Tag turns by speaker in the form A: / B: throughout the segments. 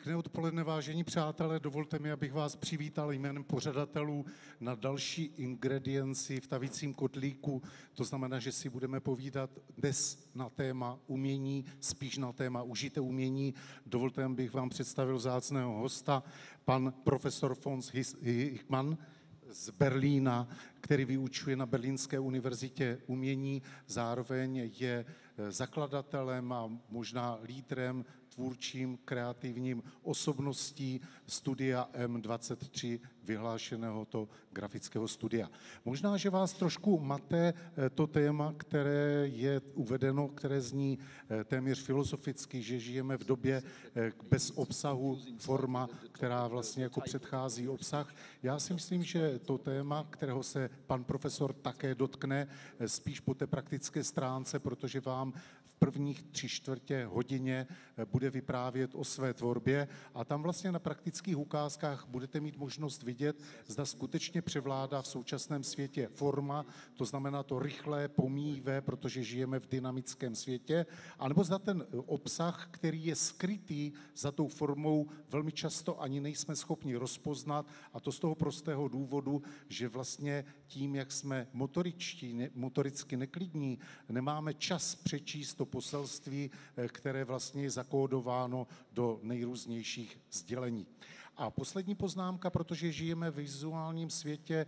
A: Pěkné odpoledne, vážení přátelé. Dovolte mi, abych vás přivítal jménem pořadatelů na další ingredienci v tavicím kotlíku. To znamená, že si budeme povídat dnes na téma umění, spíš na téma užité umění. Dovolte, abych vám představil vzácného hosta, pan profesor Fons Hickman z Berlína, který vyučuje na Berlínské univerzitě umění, zároveň je zakladatelem a možná lídrem, tvůrčím, kreativním osobností studia M23, vyhlášeného to grafického studia. Možná, že vás trošku mate to téma, které je uvedeno, které zní téměř filozoficky, že žijeme v době bez obsahu, forma, která vlastně jako předchází obsah. Já si myslím, že to téma, kterého se pan profesor také dotkne, spíš po té praktické stránce, protože vám v prvních 3/4 hodině bude vyprávět o své tvorbě a tam vlastně na praktických ukázkách budete mít možnost vidět, zda skutečně převládá v současném světě forma, to znamená to rychlé, pomíjivé, protože žijeme v dynamickém světě, anebo zda ten obsah, který je skrytý za tou formou, velmi často ani nejsme schopni rozpoznat, a to z toho prostého důvodu, že vlastně tím, jak jsme motoricky neklidní, nemáme čas přečíst to poselství, které vlastně je zakódováno do nejrůznějších sdělení. A poslední poznámka, protože žijeme v vizuálním světě,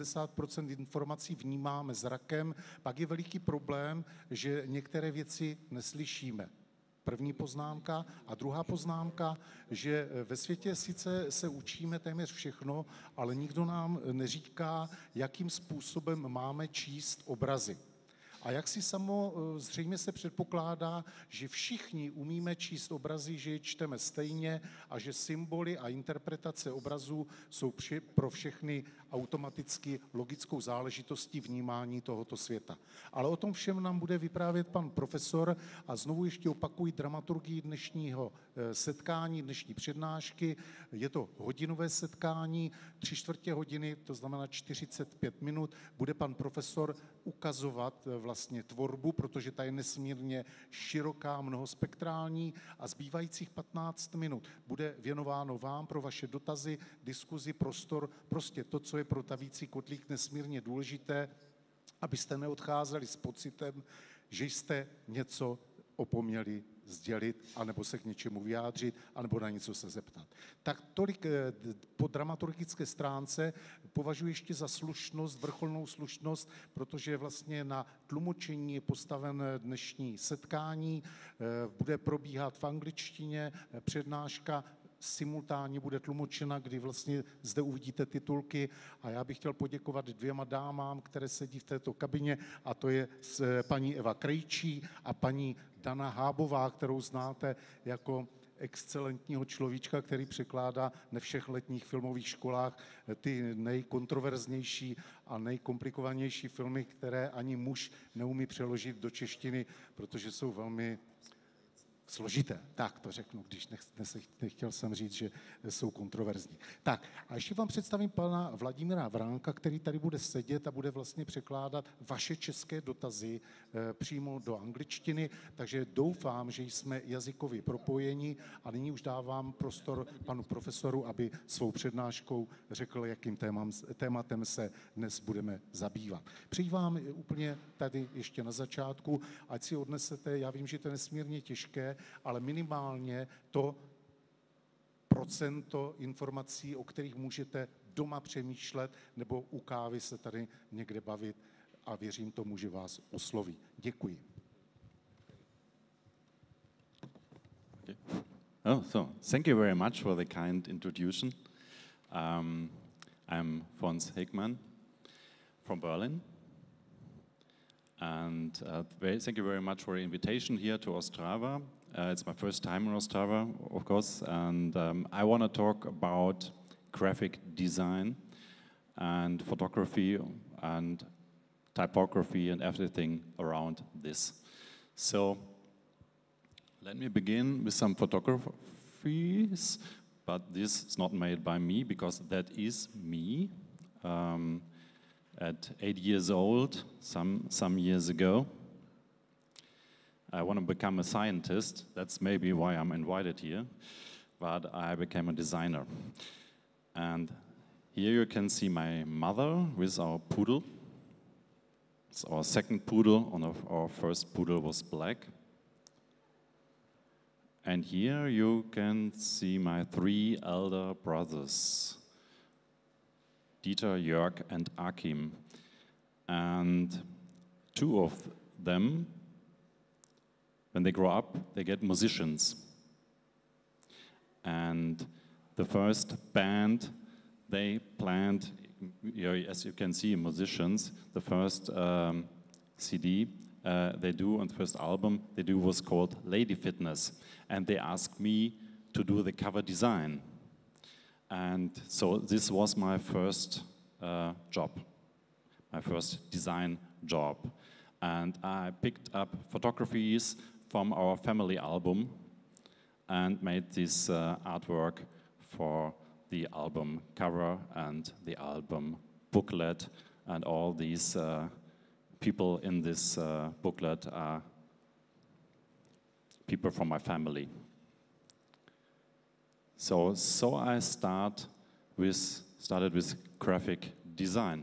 A: 70% informací vnímáme zrakem, pak je veliký problém, že některé věci neslyšíme. První poznámka. A druhá poznámka, že ve světě sice se učíme téměř všechno, ale nikdo nám neříká, jakým způsobem máme číst obrazy. A jak si zřejmě se předpokládá, že všichni umíme číst obrazy, že je čteme stejně a že symboly a interpretace obrazů jsou pro všechny automaticky logickou záležitostí vnímání tohoto světa. Ale o tom všem nám bude vyprávět pan profesor a znovu ještě opakuji dramaturgii dnešního setkání, dnešní přednášky. Je to hodinové setkání, 3/4 hodiny, to znamená 45 minut, bude pan profesor ukazovat vlastně tvorbu, protože ta je nesmírně široká, mnohospektrální a zbývajících 15 minut bude věnováno vám pro vaše dotazy, diskuzi, prostor, prostě to, co je pro tavící kotlík nesmírně důležité, abyste neodcházeli s pocitem, že jste něco opomněli sdělit, anebo se k něčemu vyjádřit, anebo na něco se zeptat. Tak tolik po dramaturgické stránce považuji ještě za slušnost, vrcholnou slušnost, protože vlastně na tlumočení je postaven dnešní setkání, bude probíhat v angličtině, přednáška simultánně bude tlumočena, kdy vlastně zde uvidíte titulky a já bych chtěl poděkovat 2 dámám, které sedí v této kabině, a to je paní Eva Krejčí a paní Dana Hábová, kterou znáte jako excelentního človíčka, který překládá ve všech letních filmových školách ty nejkontroverznější a nejkomplikovanější filmy, které ani muž neumí přeložit do češtiny, protože jsou velmi složité, tak to řeknu, když nechtěl jsem říct, že jsou kontroverzní. Tak a ještě vám představím pana Vladimíra Vránka, který tady bude sedět a bude vlastně překládat vaše české dotazy přímo do angličtiny, takže doufám, že jsme jazykově propojeni a nyní už dávám prostor panu profesoru, aby svou přednáškou řekl, jakým tématem se dnes budeme zabývat. Přeji vám úplně tady ještě na začátku, ať si odnesete, já vím, že to je nesmírně těžké, ale minimálně to procento informací, o kterých můžete doma přemýšlet nebo u kávy se tady někde bavit a věřím tomu, že vás osloví. Děkuji.
B: Okay. Thank you very much for the kind introduction. I'm Fons Hickman from Berlin. And thank you very much for the invitation here to Ostrava. It's my first time in Ostrava, of course, and I want to talk about graphic design and photography and typography and everything around this. So let me begin with some photographies, but this is not made by me because that is me. At 8 years old, some years ago, I want to become a scientist. That's maybe why I'm invited here. but I became a designer. And here you can see my mother with our poodle. It's our second poodle, and our first poodle was black. And here you can see my three elder brothers, Dieter, Jörg, and Achim. And two of them, when they grow up, they get musicians. And the first band they planned, as you can see, musicians, the first CD they do, and the first album they do was called Lady Fitness. And they asked me to do the cover design. And so this was my first job, my first design job. And I picked up photographies from our family album and made this artwork for the album cover and the album booklet, and all these people in this booklet are people from my family. So I started with graphic design.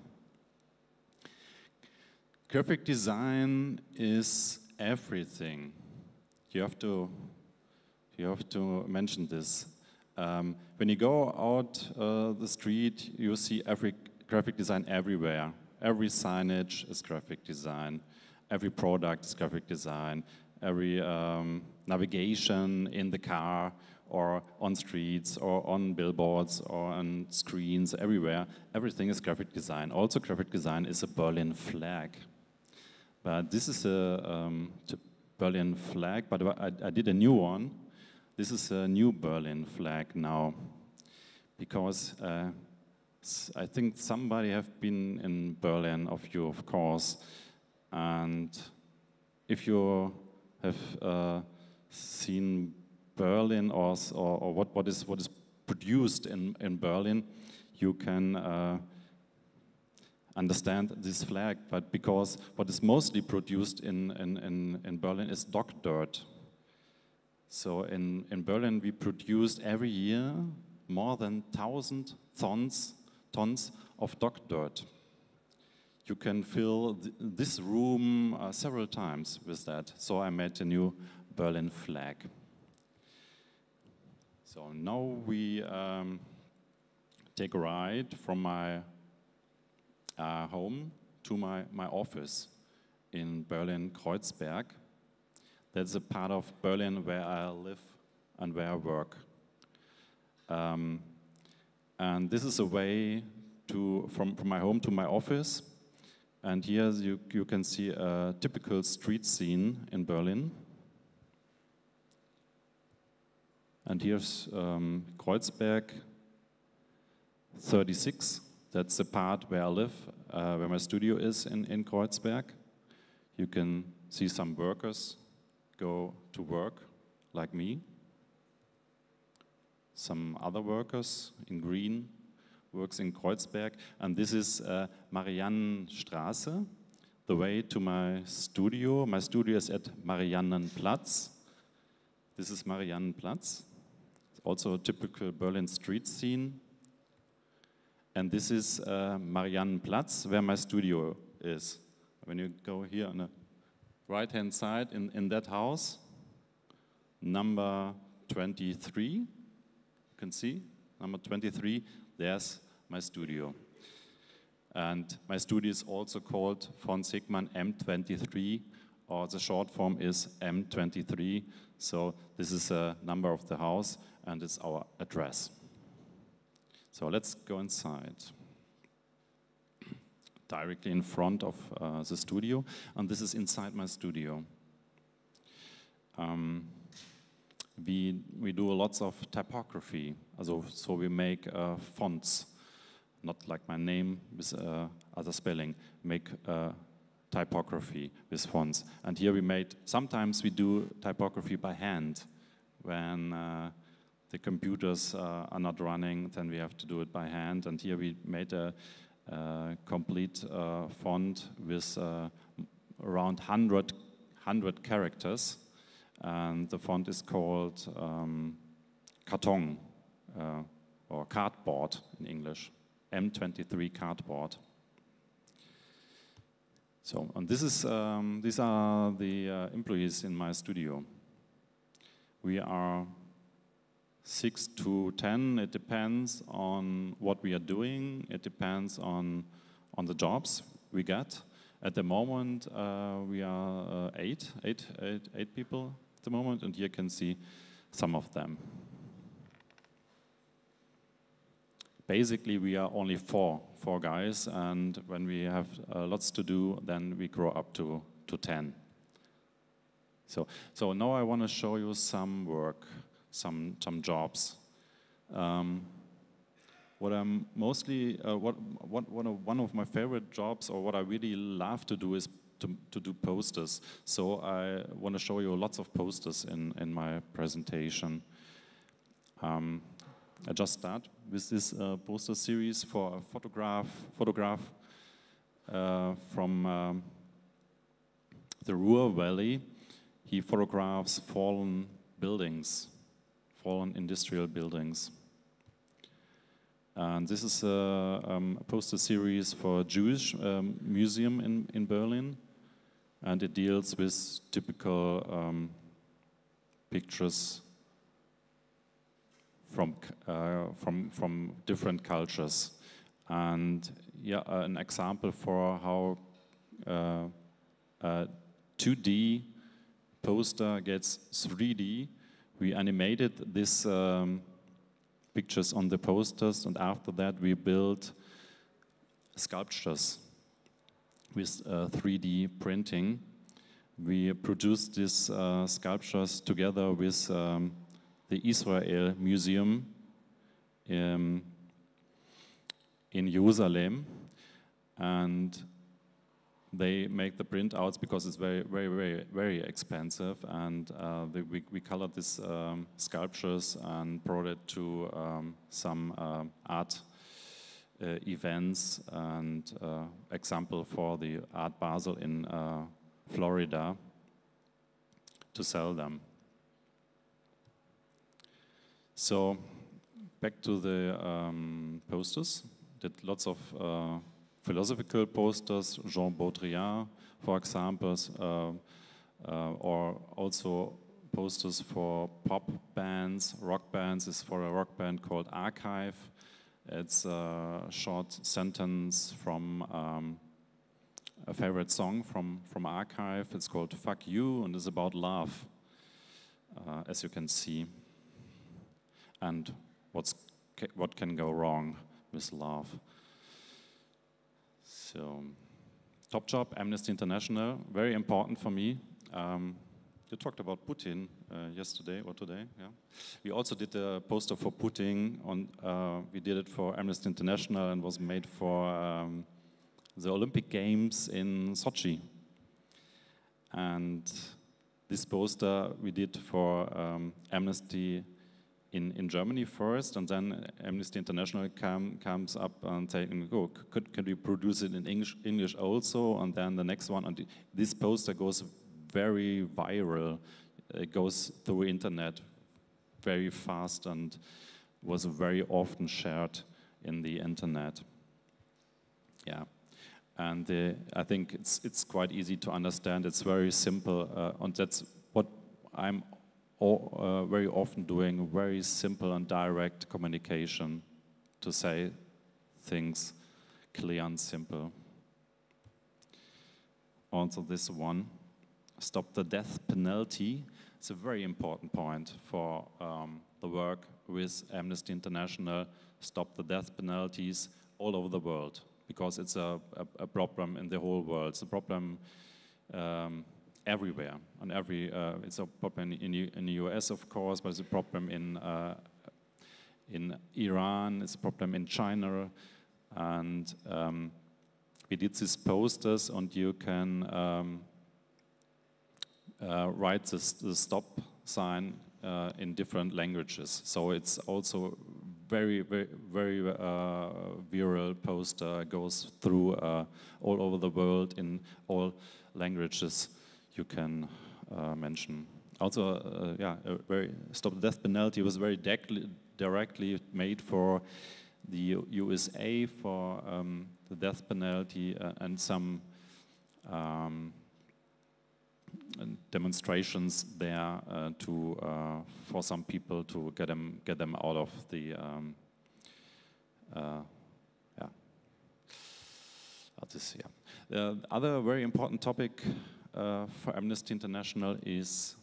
B: Graphic design is everything. You have to mention this. When you go out the street, you see every graphic design everywhere. Every signage is graphic design. Every product is graphic design. Every navigation in the car or on streets or on billboards or on screens, everywhere, everything is graphic design. Also, graphic design is a Berlin flag. But this is a Berlin flag, but I did a new one. This is a new Berlin flag now, because I think somebody have been in Berlin, of you, of course, and if you have seen Berlin or what is produced in Berlin, you can understand this flag. But because what is mostly produced in Berlin is dog dirt. So in Berlin we produced every year more than 1,000 tons of dog dirt. You can fill this room several times with that. So I made a new Berlin flag. So now we take a ride from my home to my office in Berlin-Kreuzberg. That's a part of Berlin where I live and where I work. And this is a way from my home to my office. And here you can see a typical street scene in Berlin. And here's Kreuzberg 36. That's the part where I live, where my studio is in Kreuzberg. You can see some workers go to work, like me. Some other workers in green works in Kreuzberg. And this is Mariannenstraße, the way to my studio. My studio is at Mariannenplatz. This is Mariannenplatz. It's also a typical Berlin street scene. And this is Mariannenplatz, where my studio is. When you go here on the right-hand side in that house, number 23, you can see, number 23, there's my studio. And my studio is also called von Sigman M23, or the short form is M23. So this is a number of the house, and it's our address. So let's go inside. Directly in front of the studio, and this is inside my studio. We do lots of typography, so we make fonts, not like my name with other spelling, make typography with fonts. And here sometimes we do typography by hand. When the computers are not running, then we have to do it by hand. And here we made a complete font with around 100 characters, and the font is called carton or cardboard in English, M23 cardboard. So, and these are the employees in my studio. We are 6 to 10. It depends on what we are doing. It depends on the jobs we get. At the moment, we are eight people at the moment, and here you can see some of them. Basically, we are only four guys, and when we have lots to do, then we grow up to 10. So now I want to show you some work, some jobs. What I'm mostly, one of my favorite jobs, or what I really love to do, is to do posters. So I want to show you lots of posters in my presentation. I just start with this poster series for a photograph from the Ruhr Valley. He photographs fallen buildings, fallen industrial buildings. And this is a poster series for a Jewish museum in Berlin, and it deals with typical pictures from different cultures. And yeah, an example for how a 2D poster gets 3D. We animated these pictures on the posters, and after that we built sculptures with 3D printing. We produced these sculptures together with the Israel Museum in Jerusalem, and they make the printouts because it's very expensive, and we colored these sculptures and brought it to some art events, and example for the Art Basel in Florida, to sell them. So back to the posters. Did lots of philosophical posters, Jean Baudrillard, for example, or also posters for pop bands, rock bands. Is for a rock band called Archive. It's a short sentence from a favorite song from Archive. It's called "Fuck You" and is about love, as you can see. And what can go wrong with love. So, top job, Amnesty International, very important for me. You talked about Putin yesterday or today, yeah. We also did a poster for Putin. We did it for Amnesty International and was made for the Olympic Games in Sochi. And this poster we did for Amnesty in Germany first, and then Amnesty International comes up and saying, "Oh, could we produce it in English also?" And then the next one, and this poster goes very viral. It goes through internet very fast and was very often shared in the internet. Yeah, and I think it's quite easy to understand. It's very simple, and that's what I'm very often doing, very simple and direct communication, to say things clear and simple. Also this one, stop the death penalty. It's a very important point for the work with Amnesty International. Stop the death penalties all over the world, because it's a problem in the whole world. It's a problem everywhere, and it's a problem in the US, of course, but it's a problem in Iran, it's a problem in China, and we did these posters, and you can write the stop sign in different languages. So it's also very viral poster, goes through all over the world in all languages you can mention. also, yeah, stop the death penalty was very directly made for the USA for the death penalty and some demonstrations there for some people to get them out of the The other very important topic for Amnesty International is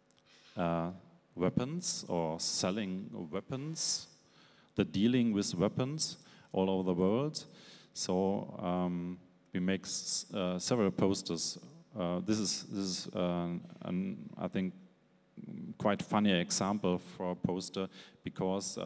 B: weapons or selling weapons, the dealing with weapons all over the world. So we make several posters. This is I think quite funny example for a poster, because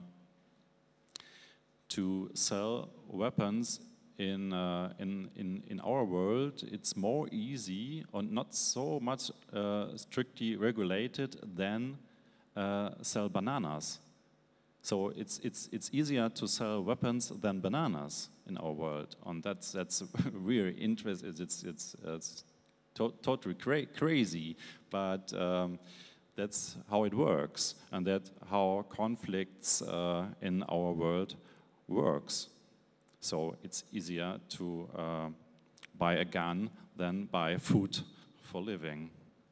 B: to sell weapons in our world, it's more easy and not so much strictly regulated than sell bananas. So it's easier to sell weapons than bananas in our world, and that's really interesting. It's totally crazy, but that's how it works, and that's how conflicts in our world works. So it's easier to buy a gun than buy food for living.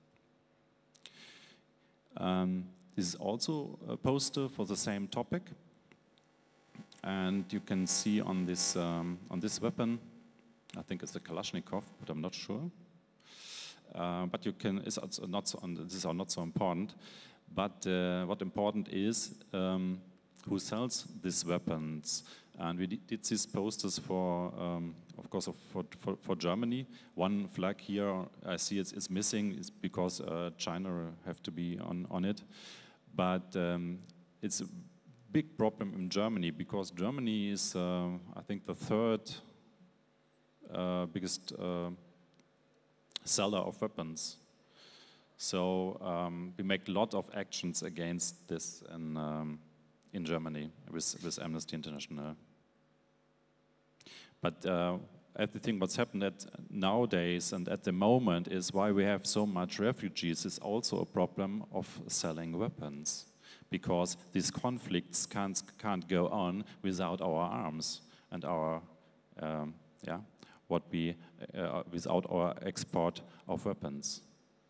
B: This is also a poster for the same topic, and you can see on this weapon, I think it's the Kalashnikov, but I'm not sure. But you can. It's not so. These are not so important. But what important is who sells these weapons. And we did these posters for, of course, for Germany. One flag here I see it's missing, is because China have to be on it. But it's a big problem in Germany, because Germany is, I think, the third biggest seller of weapons. So we make a lot of actions against this in Germany with Amnesty International. But I think what's happened nowadays and at the moment is why we have so much refugees is also a problem of selling weapons, because these conflicts can't go on without our arms and our without our export of weapons.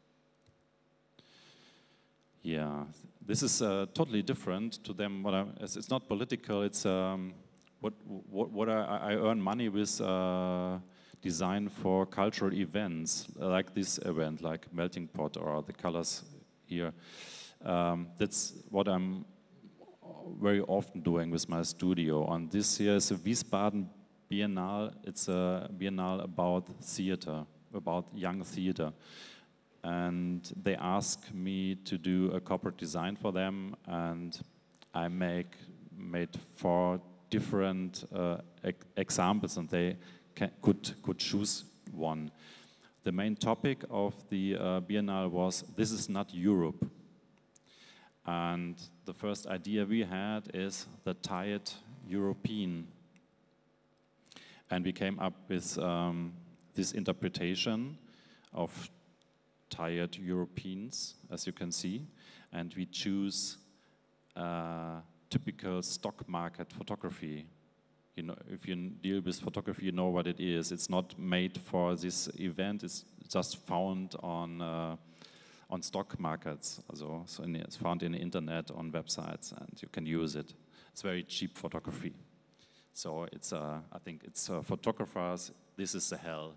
B: Yeah, this is totally different to them. It's not political. It's what I earn money with design for cultural events, like this event, like Melting Pot or the colors here. That's what I'm very often doing with my studio. And this here is a Wiesbaden Biennale. It's a biennale about theater, about young theater. And they ask me to do a corporate design for them, and I made 4 different examples, and they could choose one. The main topic of the Biennale was, "This is not Europe." And the first idea we had is the tired European. And we came up with this interpretation of tired Europeans, as you can see, and we choose typical stock market photography. You know, if you deal with photography, you know what it is. It's not made for this event. It's just found on stock markets. So it's found in the internet, on websites, and you can use it. It's very cheap photography. So it's I think it's photographers. This is the hell.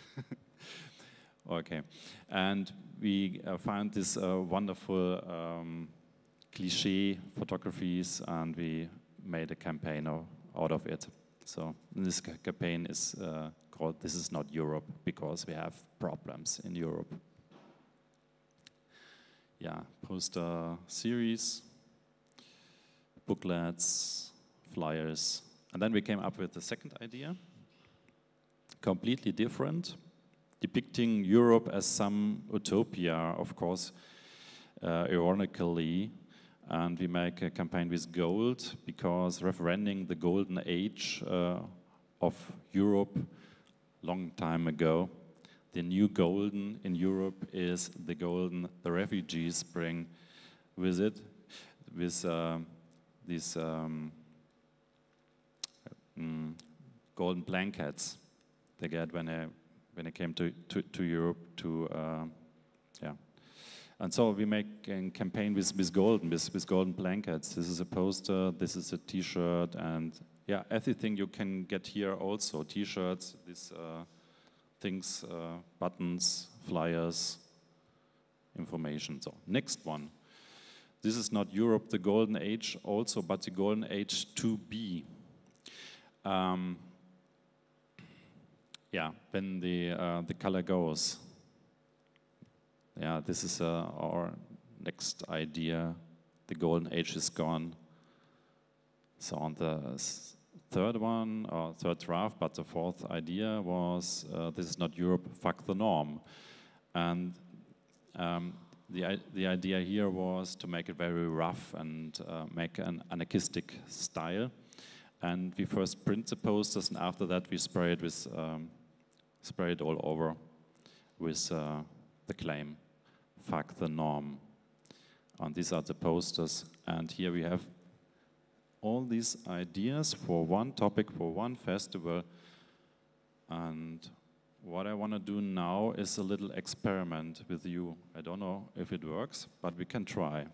B: Okay, and we found this wonderful cliché photographies, and we made a campaign out of it. So this campaign is called "This is not Europe," because we have problems in Europe. Yeah, poster series, booklets, flyers, and then we came up with the second idea, completely different, depicting Europe as some utopia, of course, ironically. And we make a campaign with gold, because referending the golden age of Europe long time ago, the new golden in Europe is the golden the refugees bring with it, with these golden blankets they get when they came to Europe to yeah. And so we make a campaign with golden blankets. This is a poster, this is a T-shirt, and yeah, everything you can get here also. T-shirts, these things, buttons, flyers, information. So next one. This is not Europe, the golden age also, but the golden age to be. Yeah, when the color goes. Yeah, this is our next idea. The golden age is gone. So on the third one, or third draft, but the fourth idea was, this is not Europe, fuck the norm. And the idea here was to make it very rough and make an anarchistic style. And we first print the posters, and after that we spray it with, spray it all over with the claim, fuck the norm. And these are the posters, and here we have all these ideas for one topic, for one festival. And what I want to do now is a little experiment with you. I don't know if it works, but we can try.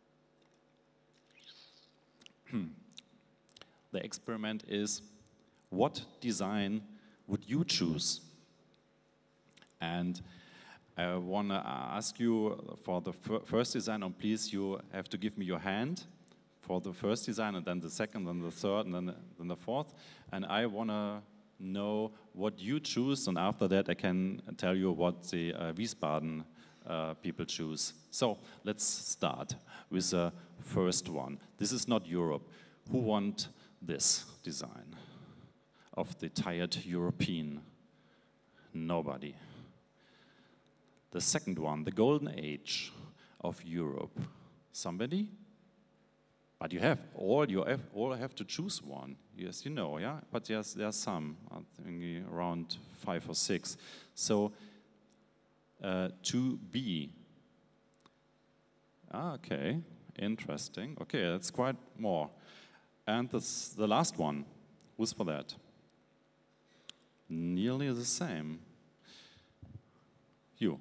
B: The experiment is, what design would you choose? And I want to ask you for the first design, and please, you have to give me your hand for the first design, and then the second, and the third, and then the fourth. And I want to know what you choose, and after that I can tell you what the Wiesbaden people choose. So let's start with the first one. This is not Europe. Who want this design of the tired European? Nobody. The second one, the golden age of Europe. Somebody? But you all have to choose one. Yes, you know, yeah? But yes, there are some, I think around 5 or 6. So, to be. Okay, interesting. Okay, that's quite more. And the last one, who's for that? Nearly the same. You.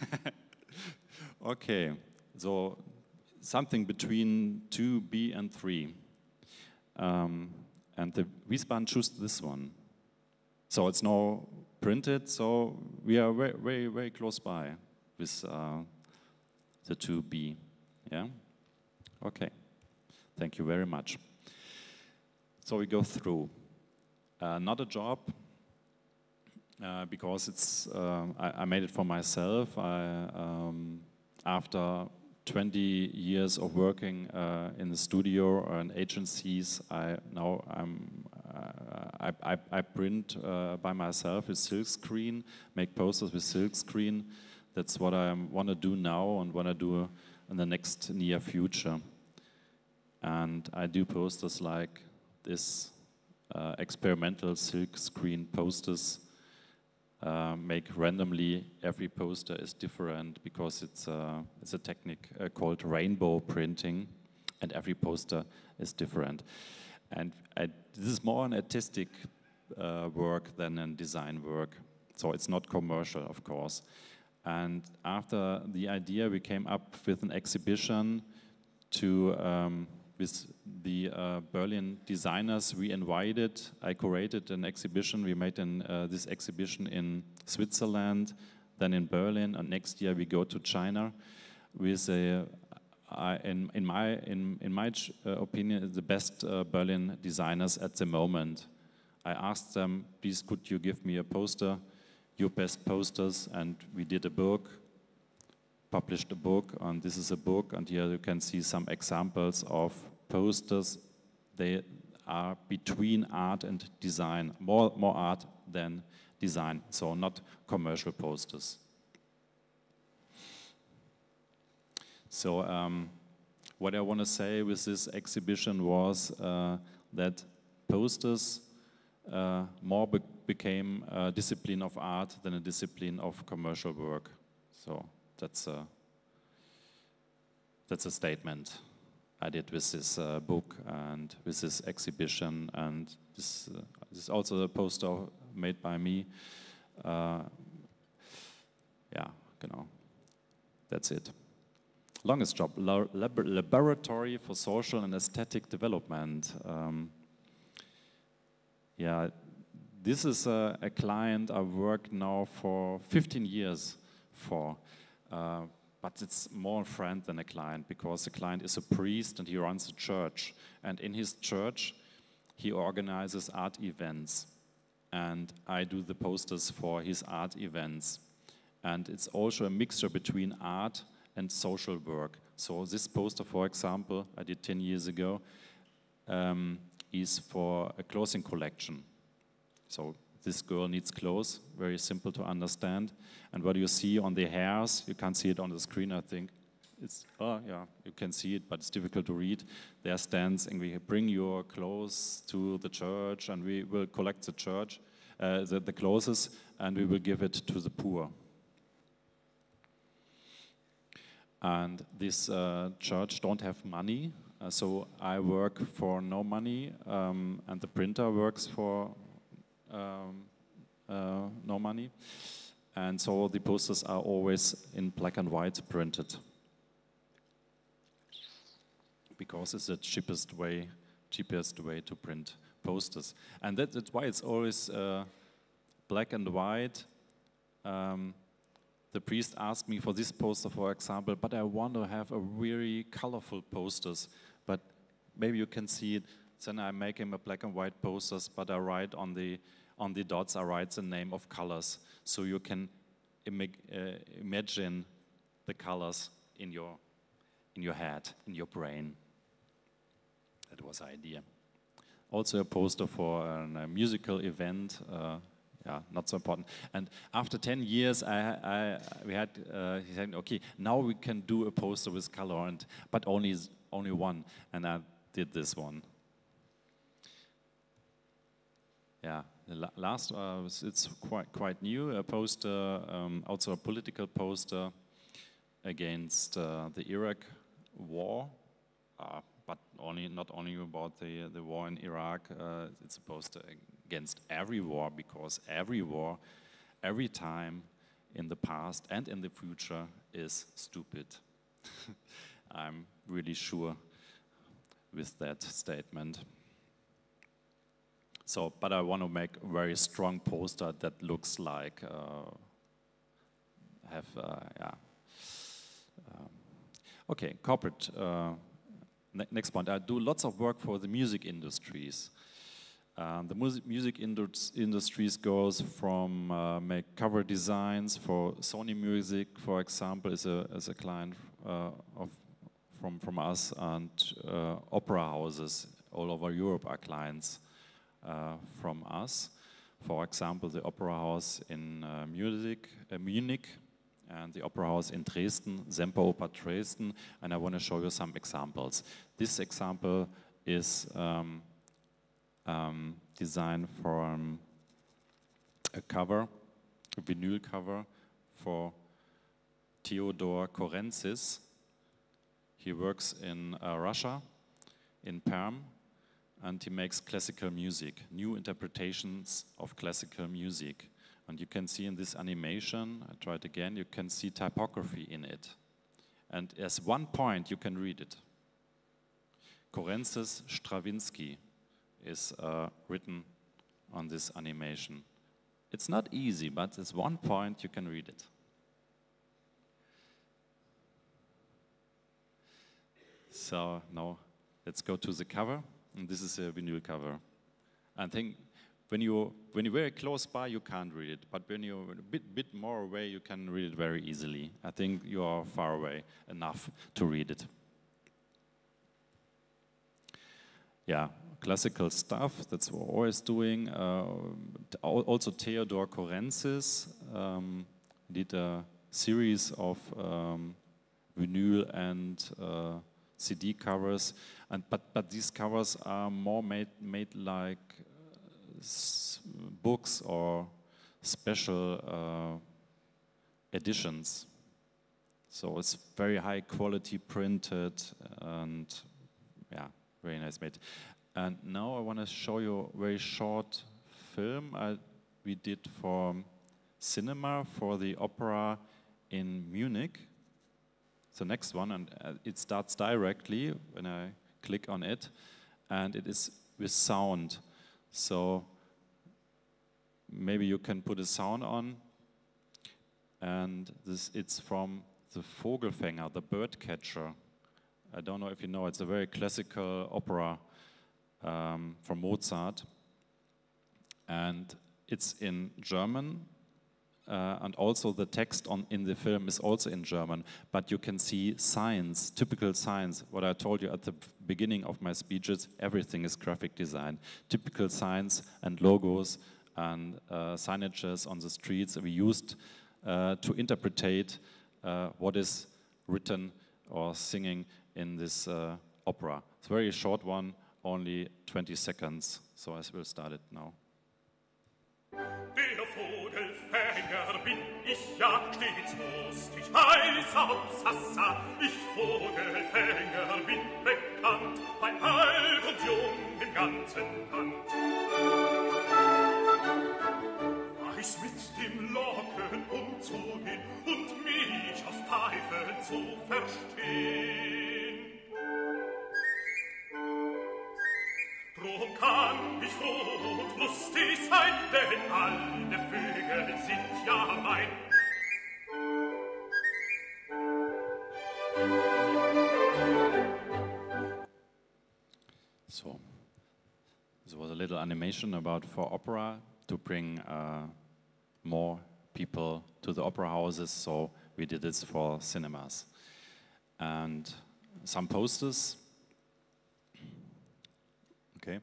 B: Okay, so something between 2B and 3. And the Wiesbaden choose this one. So it's now printed, so we are very, very, very close by with the 2B. Yeah? Okay. Thank you very much. So we go through. Not a job, because it's I made it for myself. After 20 years of working in the studio or in agencies, I print by myself with silkscreen, make posters with silkscreen. That's what I want to do now and want to do in the next near future. And I do posters like this, experimental silkscreen posters. Make randomly, every poster is different because it's a technique called rainbow printing, and every poster is different. And this is more an artistic work than a design work, so it's not commercial, of course. And after the idea, we came up with an exhibition to with the Berlin designers we invited. I curated an exhibition. We made this exhibition in Switzerland, then in Berlin, and next year we go to China with in my opinion, the best Berlin designers at the moment. I asked them, please could you give me a poster, your best posters, and we did a book, published a book, and this is a book, and here you can see some examples of posters. They are between art and design, more art than design, so not commercial posters. So what I want to say with this exhibition was that posters became a discipline of art than a discipline of commercial work. So that's a statement I did with this book and with this exhibition, and this is also a poster made by me. Yeah, genau. That's it. Longest job, Laboratory for Social and Aesthetic Development. Yeah, this is a client I've worked now for 15 years for. But it's more a friend than a client, because the client is a priest and he runs a church. And in his church, he organizes art events. And I do the posters for his art events. And it's also a mixture between art and social work. So this poster, for example, I did 10 years ago, is for a clothing collection. So this girl needs clothes, very simple to understand. And what you see on the hairs, you can't see it on the screen, I think. It's, oh yeah, you can see it, but it's difficult to read. There stands, and we bring your clothes to the church, and we will collect the church, the clothes, and we will give it to the poor. And this church don't have money, so I work for no money, and the printer works for no money. And so the posters are always in black and white printed, because it's the cheapest way to print posters. And that's why it's always black and white. The priest asked me for this poster, for example, but I want to have a very colorful posters. But maybe you can see it. Then I make him a black and white posters, but I write on the dots, I write the name of colors, so you can imagine the colors in your head, in your brain. That was the idea. Also a poster for a musical event. Yeah, not so important. And after 10 years, he said, okay, now we can do a poster with color, but only one, and I did this one. Yeah, the last it's quite new. A poster, also a political poster against the Iraq war, but not only about the war in Iraq. It's a poster against every war, because every war, every time, in the past and in the future, is stupid. I'm really sure with that statement. So, but I want to make a very strong poster that looks like okay, corporate. Next point. I do lots of work for the music industries. The music industries goes from make cover designs for Sony Music, for example, is a client from us, and opera houses all over Europe are clients from us. For example, the opera house in Munich, and the opera house in Dresden, Semperoper Dresden, and I want to show you some examples. This example is designed for a vinyl cover for Theodor Korentzis. He works in Russia, in Perm, and he makes classical music, new interpretations of classical music. And you can see in this animation, I try it again, you can see typography in it. And as one point, you can read it. Korentzis Stravinsky is written on this animation. It's not easy, but it's one point, you can read it. So now let's go to the cover. And this is a vinyl cover. I think when you're very close by, you can't read it. But when you're a bit more away, you can read it very easily. I think you are far away enough to read it. Yeah, classical stuff, that's what we're always doing. Also Theodor Korentzis did a series of vinyl and CD covers, but these covers are more made like books or special editions. So it's very high quality printed and yeah, very nice made. And now I want to show you a very short film we did for cinema for the opera in Munich. The next one, and it starts directly when I click on it, and it is with sound. So maybe you can put a sound on, and it's from the Vogelfänger, the bird catcher. I don't know if you know, it's a very classical opera from Mozart, and it's in German, and also the text in the film is also in German, but you can see signs, typical signs. What I told you at the beginning of my speeches, everything is graphic design. Typical signs and logos and signages on the streets we used to interpret what is written or singing in this opera. It's a very short one, only 20 seconds, so I will start it now.
C: Der Vogelfänger bin ich ja, stets lustig, heißer und sassa. Ich Vogelfänger bin bekannt, bei alt und jung im ganzen Land. Weiß mit dem Locken umzugehen und mich aus Teufeln zu verstehen. Drum kann ich froh und lustig sein, denn alle Vögel sind ja mein.
B: So, this was a little animation about for opera to bring more people to the opera houses, so we did this for cinemas. And some posters. Okay.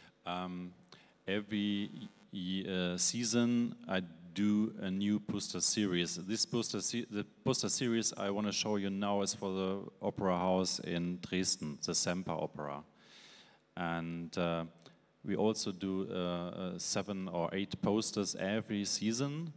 B: Every season I do a new poster series. The poster series I want to show you now is for the opera house in Dresden, the Semper Opera. And we also do 7 or 8 posters every season.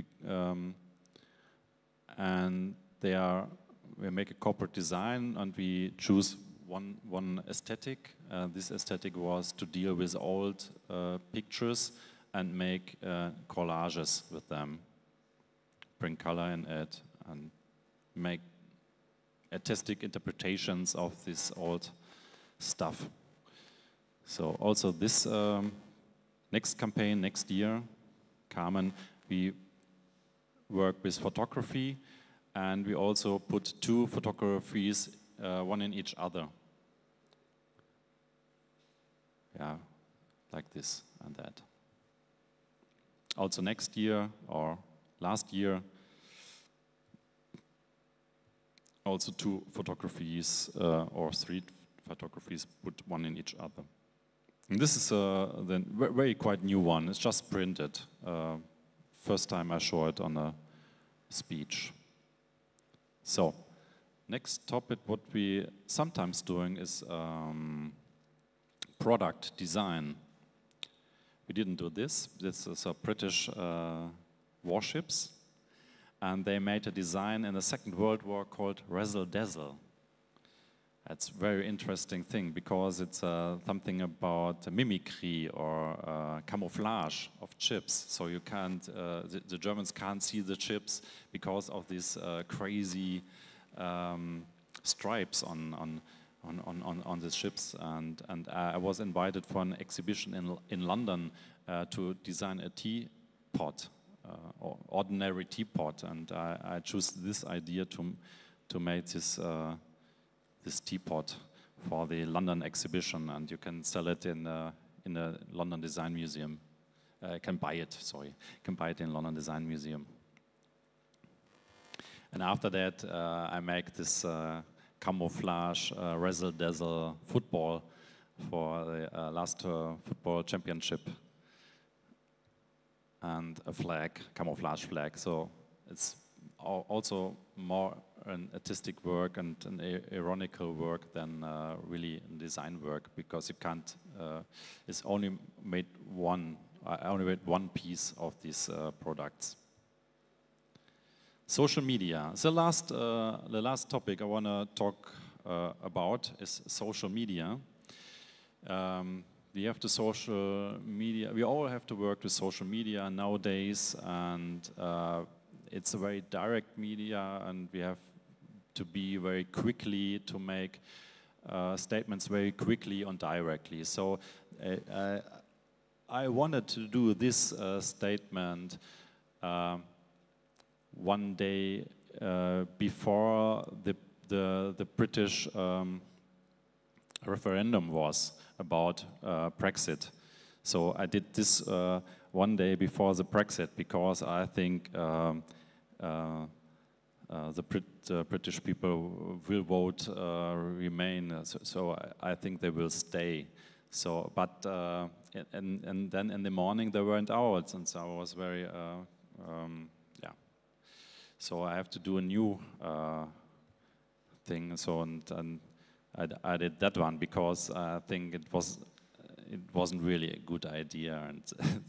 B: And we make a corporate design and we choose one aesthetic. This aesthetic was to deal with old pictures and make collages with them, bring color in it, and make artistic interpretations of this old stuff. So also this next campaign, next year, Carmen, we work with photography, and we also put 2 photographies, one in each other. Yeah, like this and that. Also next year or last year, also 2 photographies or 3 photographies, put one in each other. And this is the very quite new one. It's just printed. First time I show it on a speech. So, next topic, what we sometimes doing is product design. We didn't do this. This is a British warships, and they made a design in the Second World War called Razzle Dazzle. That's a very interesting thing because it's something about mimicry or camouflage of ships. So you can't, the Germans can't see the ships because of these crazy stripes on the ships. And I was invited for an exhibition in London to design a teapot, or ordinary teapot, and I chose this idea to make this teapot for the London exhibition, and you can sell it in the London Design Museum. Can buy it, sorry. You can buy it in London Design Museum. And after that, I make this camouflage Razzle Dazzle football for the last football championship, and a flag, camouflage flag. So it's also more an artistic work and an ironical work than really design work, because you can't, it's only made one I only read one piece of these products. Social media. The last topic I want to talk about is social media. We have the social media. We all have to work with social media nowadays, and it's a very direct media, and we have to be very quickly to make statements very quickly and directly. So I wanted to do this statement one day before the British referendum was about Brexit. So I did this one day before the Brexit because I think the British people will vote Remain. So I think they will stay. So, but and then in the morning they weren't out, and so I was very yeah. So I have to do a new thing. So and I did that one because I think it wasn't really a good idea, and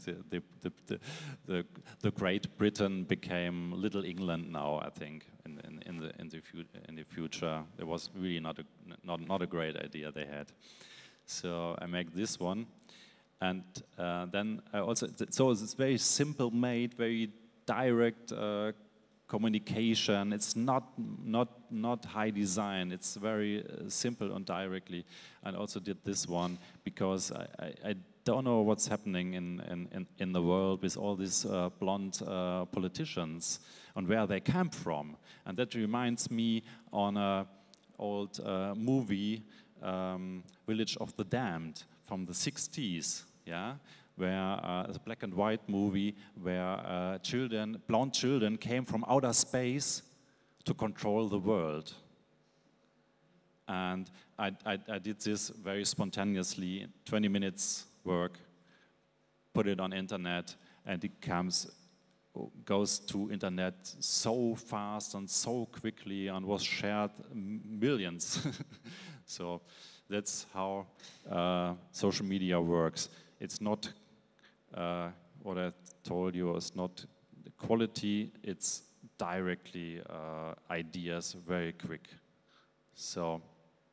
B: the Great Britain became Little England now. I think in the future, it was really not a great idea they had. So I make this one, and then I also so it's very simple made, very direct communication. It's not high design. It's very simple and directly. And also did this one because I don't know what's happening in the world with all these blonde politicians and where they come from. And that reminds me on an old movie, Village of the Damned from the 60s. Yeah. Where it's a black and white movie where blonde children came from outer space to control the world. And I did this very spontaneously, 20 minutes work, put it on internet, and it goes to internet so fast and so quickly and was shared millions. So that's how social media works. It's not what I told you, is not quality, it's directly ideas very quick. So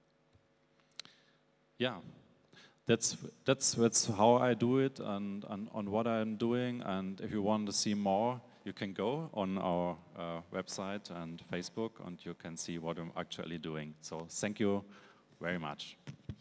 B: yeah, that's how I do it and on what I'm doing. And if you want to see more, you can go on our website and Facebook, and you can see what I'm actually doing. So thank you very much.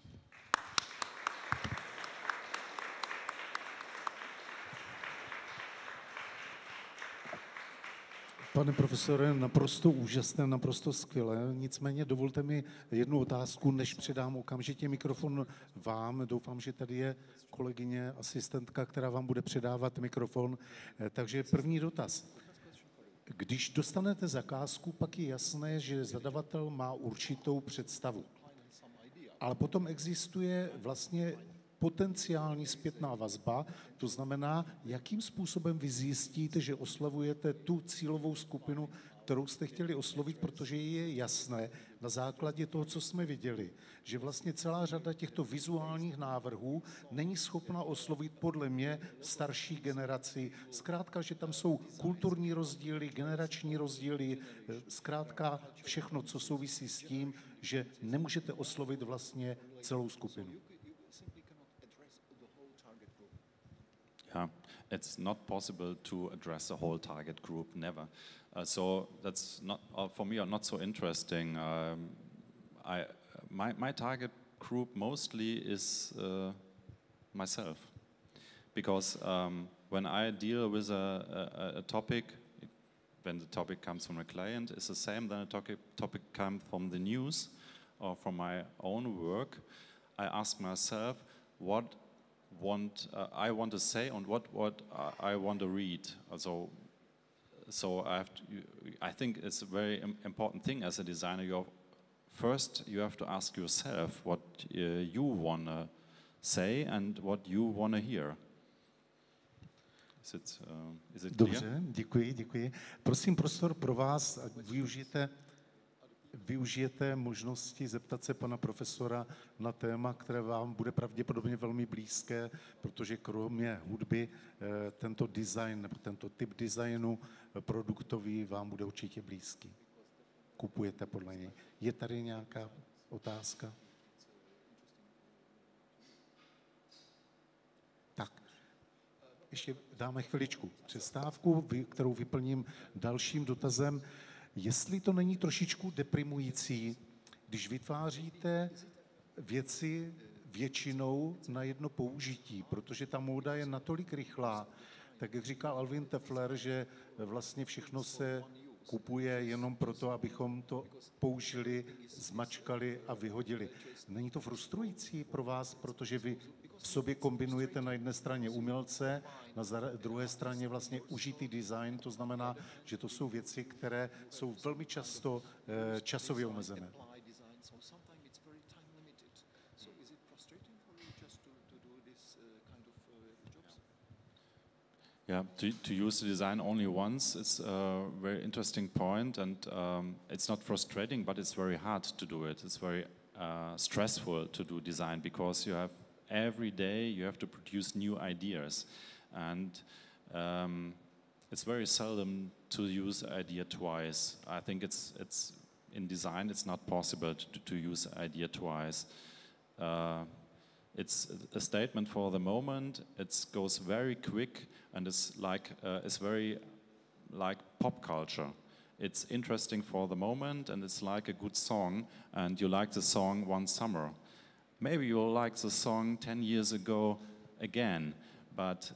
A: Pane profesore, naprosto úžasné, naprosto skvělé. Nicméně dovolte mi jednu otázku, než předám okamžitě mikrofon vám. Doufám, že tady je kolegyně, asistentka, která vám bude předávat mikrofon. Takže první dotaz. Když dostanete zakázku, pak je jasné, že zadavatel má určitou představu. Ale potom existuje vlastně potenciální zpětná vazba, to znamená, jakým způsobem vy zjistíte, že oslovujete tu cílovou skupinu, kterou jste chtěli oslovit, protože je jasné na základě toho, co jsme viděli, že vlastně celá řada těchto vizuálních návrhů není schopna oslovit podle mě starší generaci. Zkrátka, že tam jsou kulturní rozdíly, generační rozdíly, zkrátka všechno, co souvisí s tím, že nemůžete oslovit vlastně celou skupinu.
B: Yeah, it's not possible to address the whole target group, never. So that's not for me not so interesting. My target group mostly is myself, because when I deal with a topic, when the topic comes from a client, it's the same than a topic comes from the news or from my own work. I ask myself what I want to say and what I want to read. So I think it's a very important thing as a designer. First you have to ask yourself what you want to say and what you want to hear. Is it clear?
A: Dobře, děkuji. Prosím, prostor pro vás, využijte využijete možnosti zeptat se pana profesora na téma, které vám bude pravděpodobně velmi blízké, protože kromě hudby tento design nebo tento typ designu produktový vám bude určitě blízký. Kupujete podle něj. Je tady nějaká otázka? Tak, ještě dáme chviličku přestávku, kterou vyplním dalším dotazem. Jestli to není trošičku deprimující, když vytváříte věci většinou na jedno použití, protože ta móda je natolik rychlá, tak jak říkal Alvin Toffler, že vlastně všechno se kupuje jenom proto, abychom to použili, zmačkali a vyhodili. Není to frustrující pro vás, protože vy v sobě kombinujete na jedné straně umělce, na druhé straně vlastně užitý design, to znamená, že to jsou věci, které jsou velmi často časově omezené.
B: Yeah, to use the design only once, it's a very interesting point, and it's not frustrating, but it's very hard to do it. It's very stressful to do design because you have every day you have to produce new ideas, and it's very seldom to use idea twice. I think it's in design it's not possible to use idea twice. It's a statement for the moment. It goes very quick, and it's very like pop culture. It's interesting for the moment, and it's like a good song, and you like the song one summer. Maybe you'll like the song 10 years ago again, but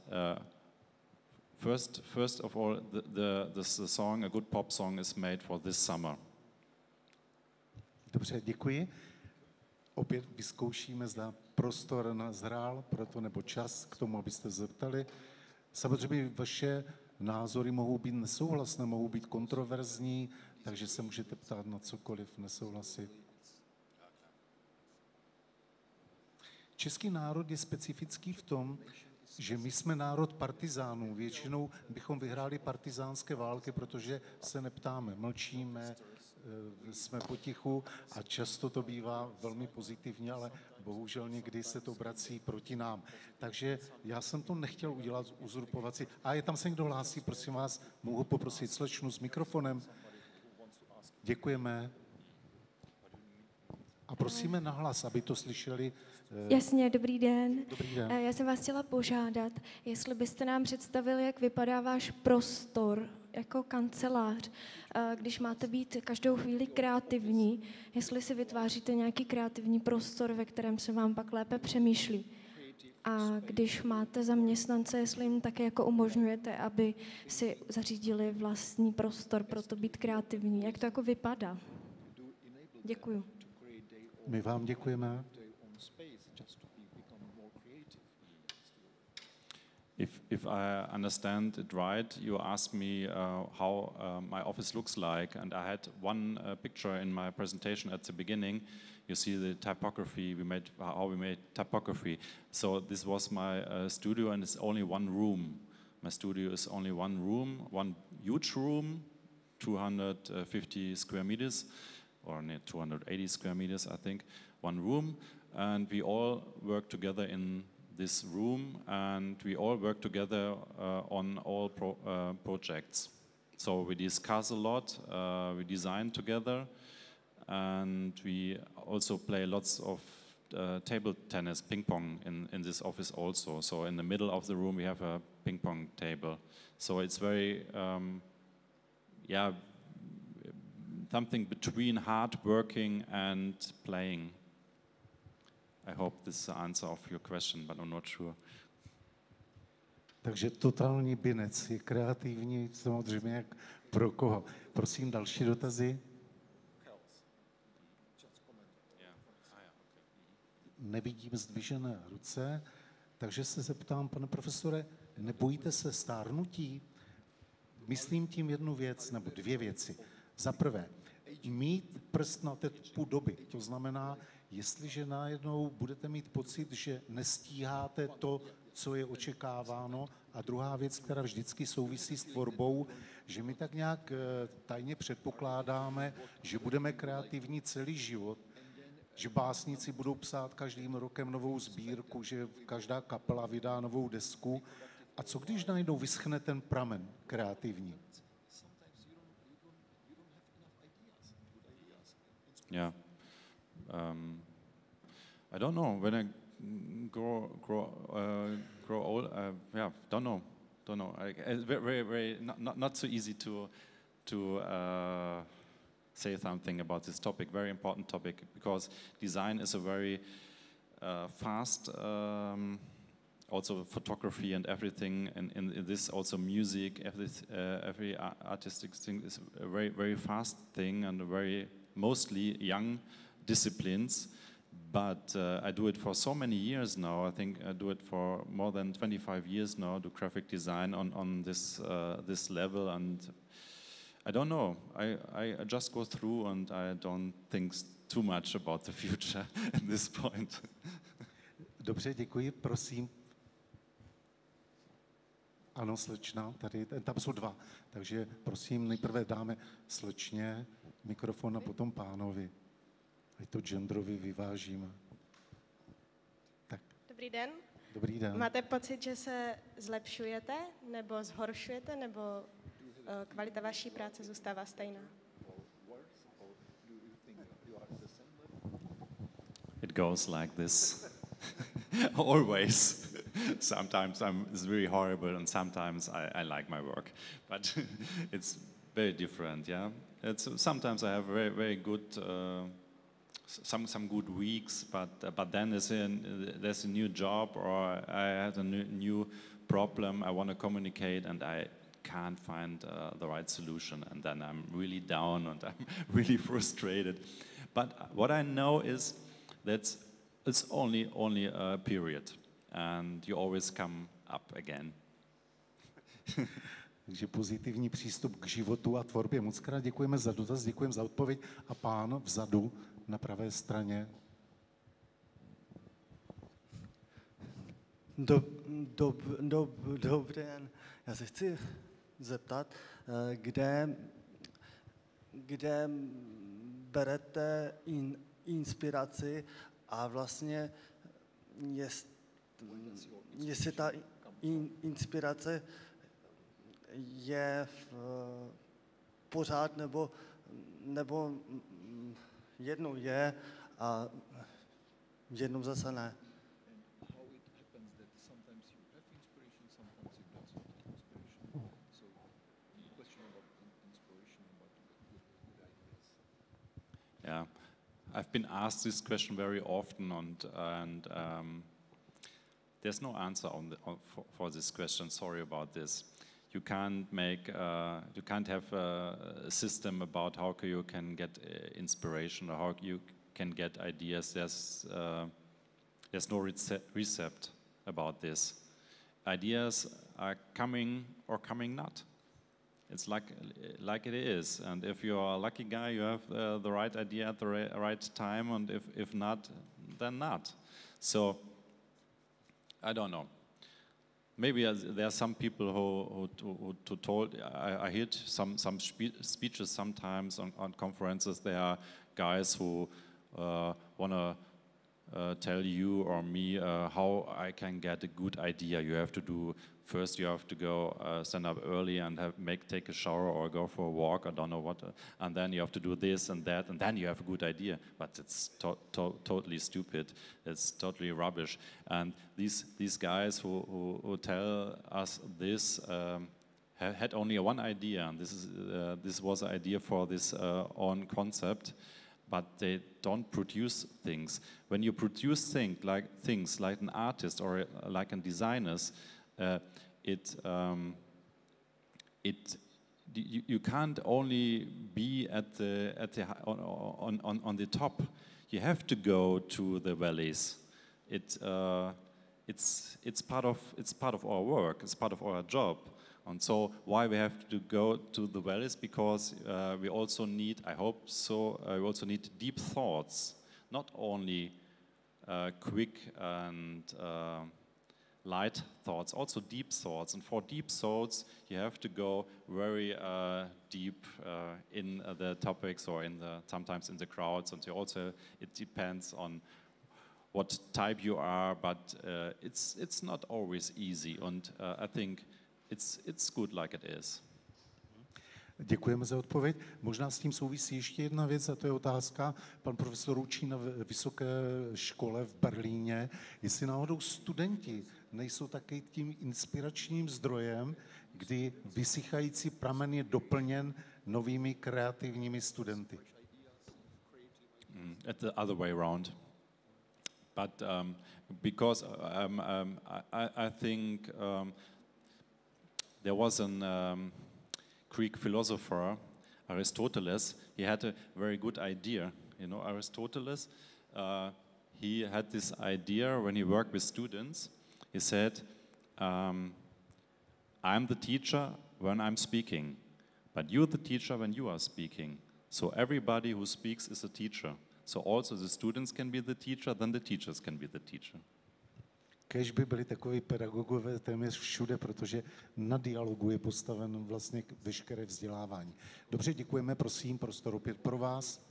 B: first of all, the song, a good pop song, is made for this summer.
A: Dobře, děkuji. Opět vyzkoušíme, zda prostor nazrál pro to, nebo čas k tomu, abyste zeptali. Samozřejmě vaše názory mohou být nesouhlasné, mohou být kontroverzní, takže se můžete ptát na cokoliv, nesouhlasit. Český národ je specifický v tom, že my jsme národ partizánů. Většinou bychom vyhráli partizánské války, protože se neptáme, mlčíme, jsme potichu a často to bývá velmi pozitivně, ale bohužel někdy se to obrací proti nám. Takže já jsem to nechtěl udělat uzurpovací. A je tam se někdo hlásí, prosím vás, mohu poprosit slečnu s mikrofonem. Děkujeme. A prosíme nahlas, aby to slyšeli.
D: Jasně, dobrý den.
A: Dobrý den.
D: Já jsem vás chtěla požádat, jestli byste nám představili, jak vypadá váš prostor jako kancelář, když máte být každou chvíli kreativní, jestli si vytváříte nějaký kreativní prostor, ve kterém se vám pak lépe přemýšlí. A když máte zaměstnance, jestli jim také jako umožňujete, aby si zařídili vlastní prostor pro to být kreativní. Jak to jako vypadá? Děkuju.
A: My vám děkujeme.
B: If I understand it right, you asked me how my office looks like, and I had one picture in my presentation at the beginning. You see the typography how we made typography. So this was my studio, and it's only one room. My studio is only one room, one huge room, 250 square meters, or 280 square meters, I think, one room, and we all work together in this room, and we all work together on all projects. So we discuss a lot, we design together, and we also play lots of table tennis, ping pong in this office also. So in the middle of the room we have a ping pong table. So it's very, something between hard working and playing. I hope this is the answer of your question, but I'm not sure.
A: Takže totální binec, je kreativní, samozřejmě jak pro koho. Prosím, další dotazy. Nevidím zdvižené ruce, takže se zeptám, pane profesore, nebojíte se stárnutí? Myslím tím jednu věc, nebo dvě věci. Za prvé, mít prst na tepu doby, to znamená, jestliže najednou budete mít pocit, že nestíháte to, co je očekáváno. A druhá věc, která vždycky souvisí s tvorbou, že my tak nějak tajně předpokládáme, že budeme kreativní celý život, že básníci budou psát každým rokem novou sbírku, že každá kapela vydá novou desku. A co když najednou vyschne ten pramen kreativní?
B: Yeah. I don't know. When I grow old, yeah, don't know. Very not so easy to say something about this topic. Very important topic because design is a very fast. Also photography and everything, and in this also music. Every artistic thing is a very fast thing and a very mostly young disciplines. But I do it for so many years now. I think I do it for more than 25 years now. Do graphic design on this level, and I don't know. I just go through, and I don't think too much about the future at this point.
A: Dobře, děkuji. Prosím. Ano, slečna, tady, tam jsou dva. Takže prosím, nejprve dáme slečně mikrofon a potom pánovi. Ať to genderově vyvážíme. Tak.
E: Dobrý den.
A: Dobrý den.
E: Máte pocit, že se zlepšujete, nebo zhoršujete, nebo kvalita vaší práce zůstává stejná?
B: It goes like this. Always. Sometimes it's very horrible, and sometimes I like my work. But it's very different, yeah. Sometimes I have very good, some good weeks, but then there's a new job, or I have a new problem I want to communicate, and I can't find the right solution, and then I'm really down and I'm really frustrated. But what I know is that it's only a period, and you always come up again.
A: Takže pozitivní přístup k životu a tvorbě. Moc krát děkujeme za dotaz, děkujeme za odpověď. A pán vzadu na pravé straně.
F: Dobrý den. Já se chci zeptat, kde berete inspiraci a vlastně jestli ta inspirace je pořád nebo jednou je a jednou zase ne.
B: Yeah, I've been asked this question very often, and there's no answer for this question. Sorry about this. You can't have a system about how you can get inspiration or how you can get ideas. There's no recept about this. Ideas are coming or coming not. It's like it is, and if you're a lucky guy, you have the right idea at the right time, and if not, then not. So I don't know. Maybe there are some people who told. I hear some speeches sometimes on conferences. There are guys who want to tell you or me how I can get a good idea. You have to do first. You have to go stand up early and take a shower or go for a walk. I don't know what, and then you have to do this and that, and then you have a good idea. But it's totally stupid. It's totally rubbish. And these guys who tell us this had only one idea, and this was an idea for this own concept. But they don't produce things. When you produce things like an artist or like a designer, you can't only be on the top. You have to go to the valleys. It's part of our work. It's part of our job. And so why we have to go to the valleys? Because we also need, I hope so, we also need deep thoughts, not only quick and light thoughts, also deep thoughts. And for deep thoughts, you have to go very deep in the topics or sometimes in the crowds. And also, it depends on what type you are, but it's not always easy. And I think it's good like it is.
A: Děkujeme za odpověď. Možná s tím souvisí ještě jedna věc, a to je otázka. Pan profesor učí na vysoké škole v Berlíně. Jestli náhodou studenti nejsou taky tím inspiračním zdrojem, kdy vysychající pramen je doplněn novými kreativními studenty.
B: At the other way around. But because I think there was an Greek philosopher, Aristoteles. He had a very good idea. You know, Aristoteles, he had this idea when he worked with students. He said, I'm the teacher when I'm speaking, but you're the teacher when you are speaking. So everybody who speaks is a teacher. So also the students can be the teacher, then the teachers can be the teacher.
A: Kéž by byli takoví pedagogové téměř všude, protože na dialogu je postaven vlastně veškeré vzdělávání. Dobře, děkujeme, prosím, prostor opět pro vás.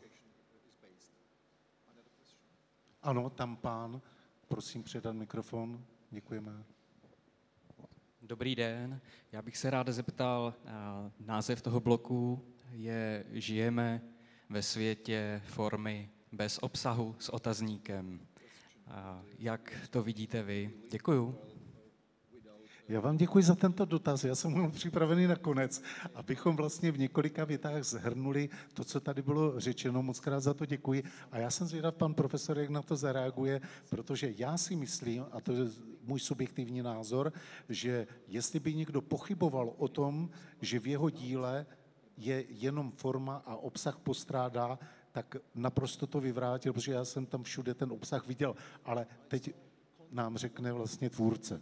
A: Ano, tam pán, prosím předat mikrofon. Děkujeme.
G: Dobrý den, já bych se rád zeptal, název toho bloku je Žijeme ve světě formy bez obsahu s otazníkem. Jak to vidíte vy? Děkuju.
A: Já vám děkuji za tento dotaz. Já jsem byl připravený na konec, abychom vlastně v několika větách zhrnuli to, co tady bylo řečeno. Moc krát za to děkuji. A já jsem zvědav, pan profesor, jak na to zareaguje, protože já si myslím, a to je můj subjektivní názor, že jestli by někdo pochyboval o tom, že v jeho díle je jenom forma a obsah postrádá, tak naprosto to vyvrátil, protože já jsem tam všude ten obsah viděl, ale teď nám řekne vlastně tvůrce.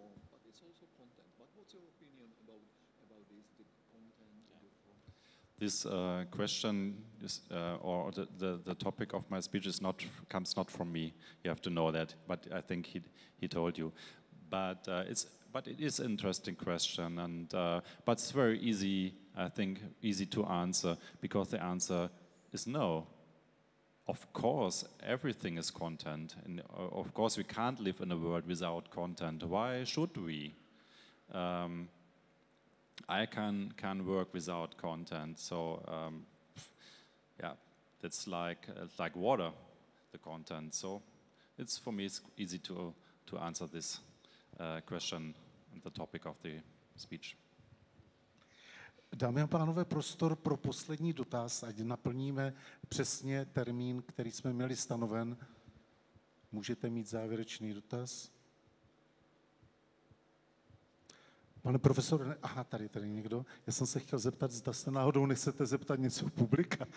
B: This question is, or the topic of my speech comes not from me. You have to know that, but I think he told you. But it is an interesting question, and but it's very easy. I think easy to answer because the answer is no. Of course, everything is content, and of course we can't live in a world without content. Why should we? I can work without content, so yeah, that's like water, the content. So it's for me it's easy to answer this question and the topic of the speech.
A: Dámy a pánové, prostor pro poslední dotaz, ať naplníme přesně termín, který jsme měli stanoven. Můžete mít závěrečný dotaz? Pane profesor, aha, tady někdo. Já jsem se chtěl zeptat, zda se náhodou nechcete zeptat něco publika.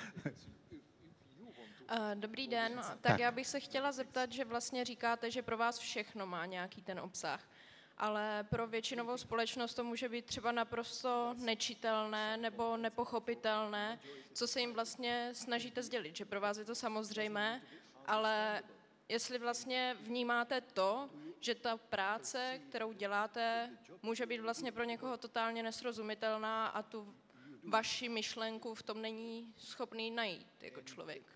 H: Dobrý den, tak já bych se chtěla zeptat, že vlastně říkáte, že pro vás všechno má nějaký ten obsah, ale pro většinovou společnost to může být třeba naprosto nečitelné nebo nepochopitelné, co se jim vlastně snažíte sdělit, že pro vás je to samozřejmé, ale jestli vlastně vnímáte to, že ta práce, kterou děláte, může být vlastně pro někoho totálně nesrozumitelná a tu vaši myšlenku v tom není schopný najít jako člověk.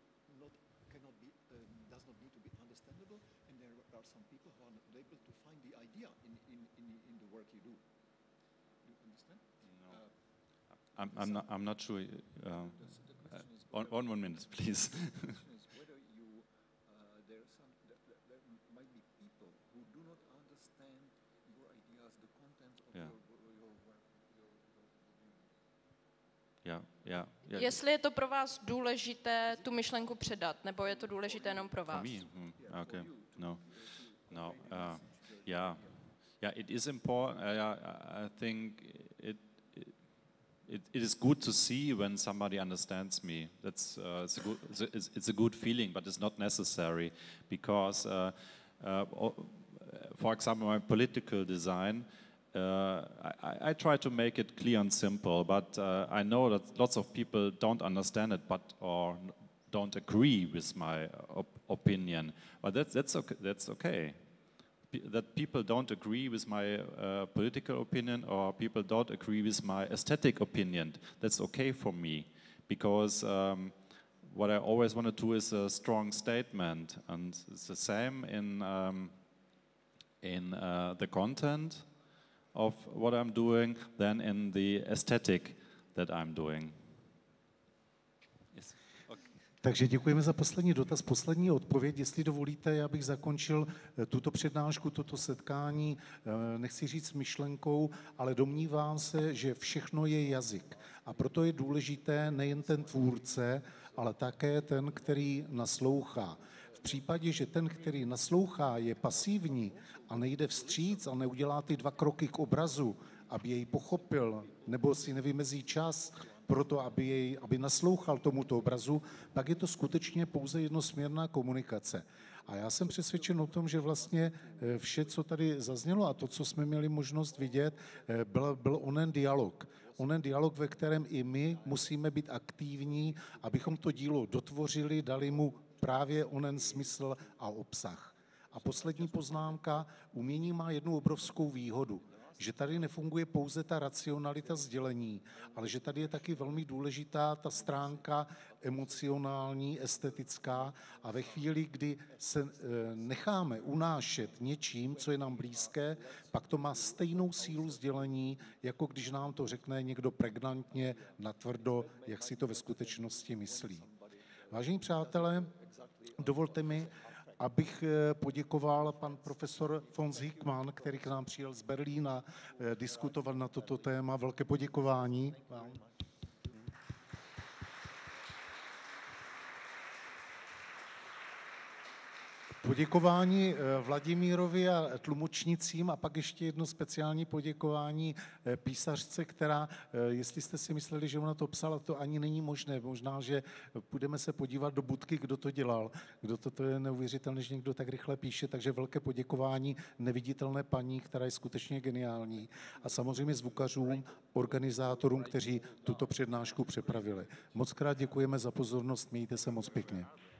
B: I'm not sure. One minute, please. Yeah.
H: Jestli je to pro vás důležité tu myšlenku předat, nebo je to důležité jenom pro vás?
B: Okay. No. Yeah. It is important. I think it is good to see when somebody understands me. That's it's a good feeling, but it's not necessary because, for example, my political design. I try to make it clear and simple, but I know that lots of people don't understand it, or don't agree with my opinion. But that's okay. that people don't agree with my political opinion or people don't agree with my aesthetic opinion. That's okay for me, because what I always want to do is a strong statement, and it's the same in the content of what I'm doing than in the aesthetic that I'm doing. Yes. Okay.
A: Takže děkujeme za poslední dotaz, poslední odpověď. Jestli dovolíte, já bych zakončil tuto přednášku, toto setkání, nechci říct myšlenkou, ale domnívám se, že všechno je jazyk. A proto je důležité nejen ten tvůrce, ale také ten, který naslouchá. V případě, že ten, který naslouchá, je pasivní a nejde vstříc a neudělá ty 2 kroky k obrazu, aby jej pochopil, nebo si nevymezí čas pro to, aby naslouchal tomuto obrazu, pak je to skutečně pouze jednosměrná komunikace. A já jsem přesvědčen o tom, že vlastně vše, co tady zaznělo a to, co jsme měli možnost vidět, byl onen dialog. Onen dialog, ve kterém i my musíme být aktivní, abychom to dílo dotvořili, dali mu právě onen smysl a obsah. A poslední poznámka, umění má jednu obrovskou výhodu, že tady nefunguje pouze ta racionalita sdělení, ale že tady je taky velmi důležitá ta stránka emocionální, estetická, a ve chvíli, kdy se necháme unášet něčím, co je nám blízké, pak to má stejnou sílu sdělení, jako když nám to řekne někdo pregnantně, natvrdo, jak si to ve skutečnosti myslí. Vážení přátelé, dovolte mi, abych poděkoval pan profesor Fons Hickmann, který k nám přijel z Berlína diskutovat na toto téma. Velké poděkování. Poděkování Vladimírovi a tlumočnicím a pak ještě jedno speciální poděkování písařce, která, jestli jste si mysleli, že ona to psala, to ani není možné. Možná, že půjdeme se podívat do budky, kdo to dělal. To je neuvěřitelné, že někdo tak rychle píše, takže velké poděkování neviditelné paní, která je skutečně geniální. A samozřejmě zvukařům, organizátorům, kteří tuto přednášku připravili. Moc krát děkujeme za pozornost, mějte se moc pěkně.